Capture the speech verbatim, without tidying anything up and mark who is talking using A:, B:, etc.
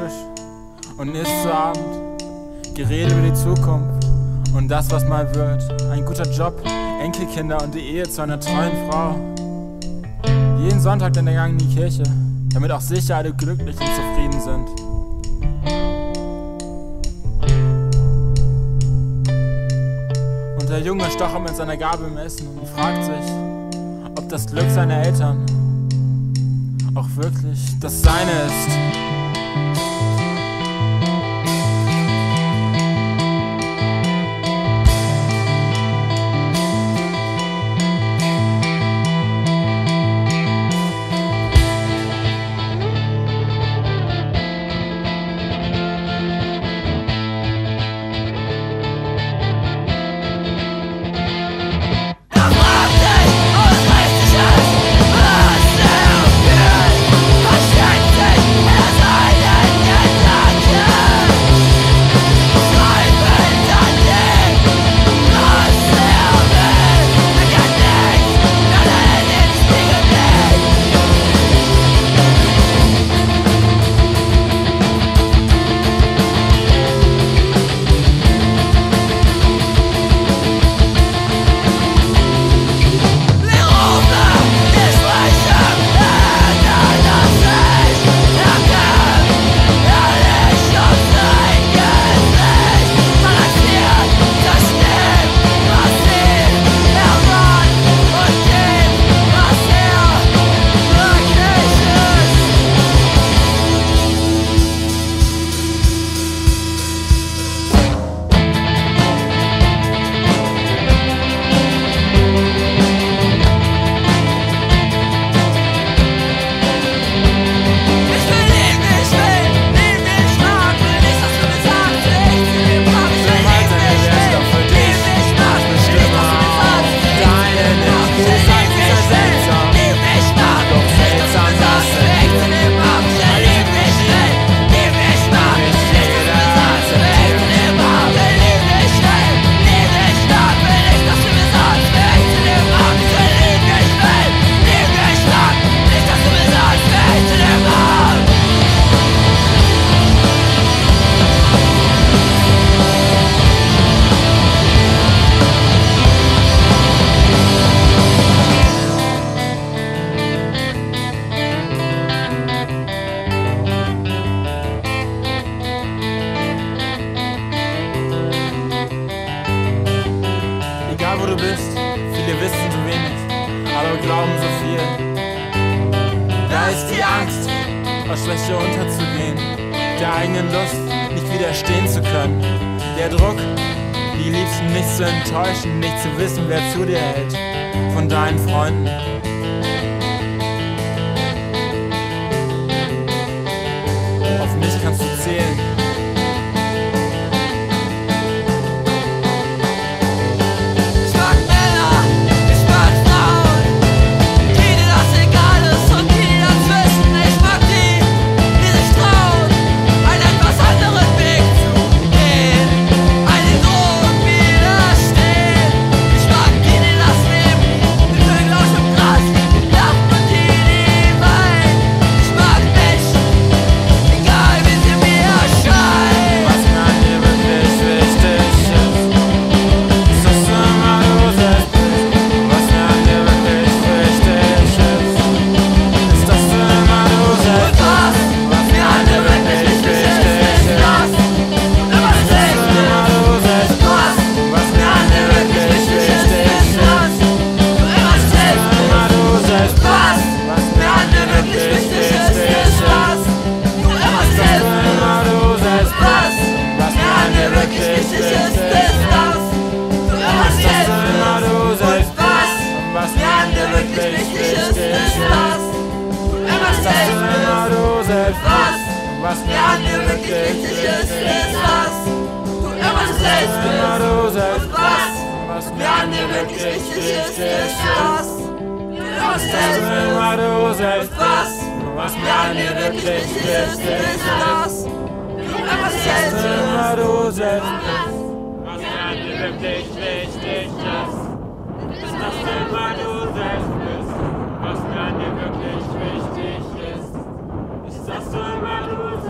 A: Tisch und isst zu Abend. Gerede über die Zukunft und das, was mal wird. Ein guter Job, Enkelkinder und die Ehe zu einer treuen Frau. Jeden Sonntag dann der Gang in die Kirche, damit auch sicher alle glücklich und zufrieden sind. Und der Junge stochert mit seiner Gabel im Essen und fragt sich, ob das Glück seiner Eltern auch wirklich das seine ist. Wo du bist, viele wissen so wenig, aber glauben so viel. Da ist die Angst, aus Schwäche unterzugehen, der eigenen Lust nicht widerstehen zu können, der Druck, die Liebsten nicht zu enttäuschen, nicht zu wissen, wer zu dir hält, von deinen Freunden. Auf mich kannst du zählen. Was mir an dir wirklich wichtig ist, ist das du immer selbst bist. Und was, was mir an dir wirklich wichtig ist, ist das du immer selbst bist. Und was, was mir an dir wirklich wichtig ist, ist das du immer selbst bist. Was mir an dir wirklich wichtig ist, ist, dass du immer du selbst bist. Was mir an dir wirklich wichtig ist, ist, dass du immer du selbst bist.